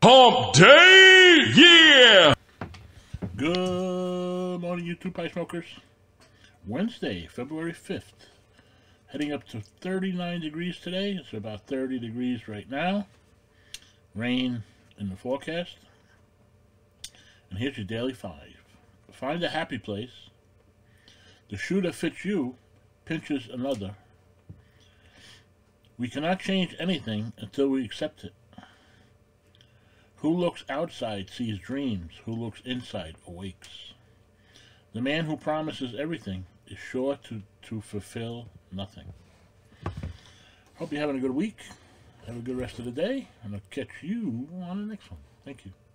Hump Day! Yeah! Good morning, YouTube pie smokers. Wednesday, February 5th. Heading up to 39 degrees today. It's about 30 degrees right now. Rain in the forecast. And here's your daily 5. Find a happy place. The shoe that fits you pinches another. We cannot change anything until we accept it. Who looks outside sees dreams. Who looks inside awakes. The man who promises everything is sure to fulfill nothing. Hope you're having a good week. Have a good rest of the day. And I'll catch you on the next one. Thank you.